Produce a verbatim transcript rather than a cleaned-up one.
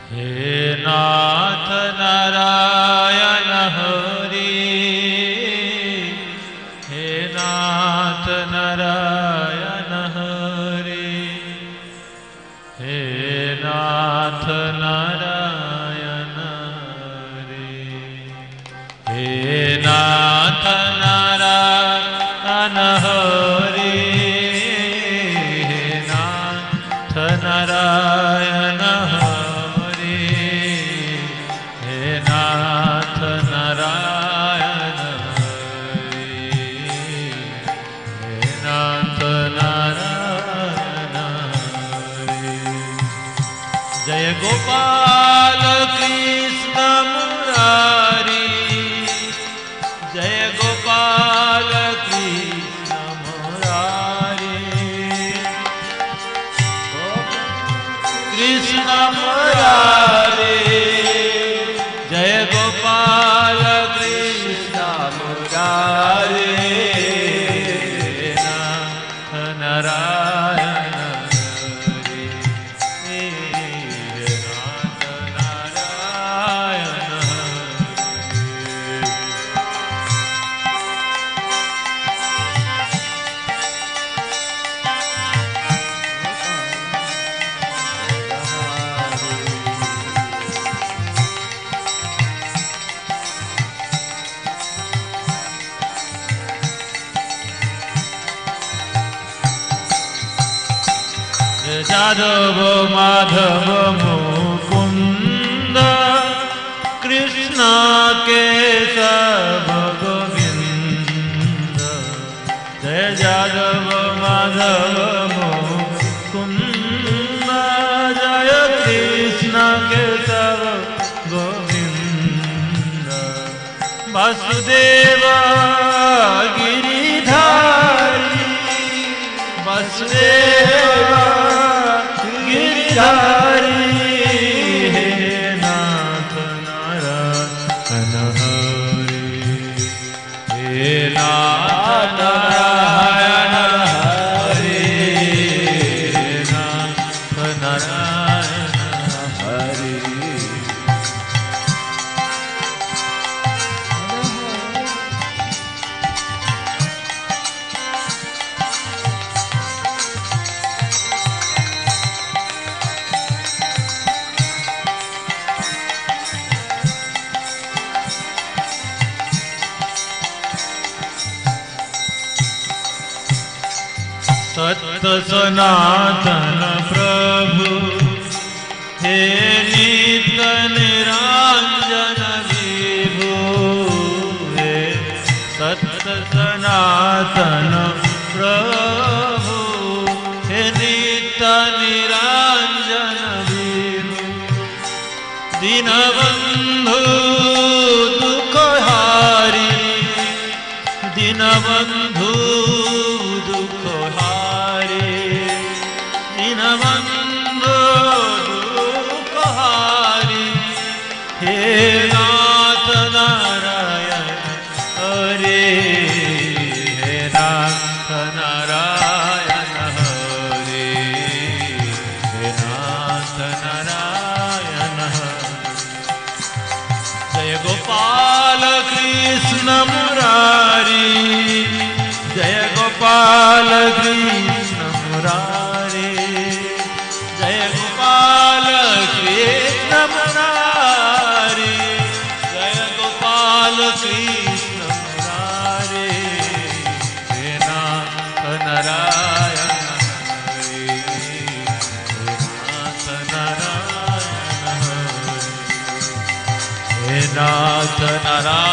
हे नाथ नारायण हरि, हे नाथ नारायण हरि, हे नाथ नारायण हरि, हे नाथ नारायण हरि, हे नाथ नारायण हरि, हे नाथ नारायण हरि, हे नाथ नारायण हरि। जय गोपाल कृष्ण मुरारी, जय गोपाल कृष्ण मुरारी, कृष्ण मुरारी, जय गोपाल कृष्ण मुरारी, नाथ नारायण हरि, नाथ नारायण यादव माधव मुकुंद, कृष्ण केशव गोविंद, जय यादव माधव मुकुंद, जय कृष्ण केशव गोविंद, वासुदेव गिरिधारी, वासुदेव गिरिधारी, हे नाथ नारायण हरि, हे नाथ नारायण हरि, हे नाथ नारायण हरि। सत्य सनातन प्रभु, हे नित्य निरंजन विभु, हे सत्य सनातन प्रभु, हे नित्य निरंजन विभु, दीनबंधु दुखहारी, दीनबंधु दुखहारी, दीनबंधु दुखहारी, हे नाथ नारायण हरि, हे नाथ नारायण हरि, हे नाथ नारायण हरि। जय गोपाल कृष्ण मुरारी, जय गोपाल कृष्ण मुरारी, जय गोपाल कृष्ण मुरारी, जय गोपाल कृष्ण मुरारी, हे नाथ नारायण हरि, हे नाथ नारायण हरि, हे नाथ नारायण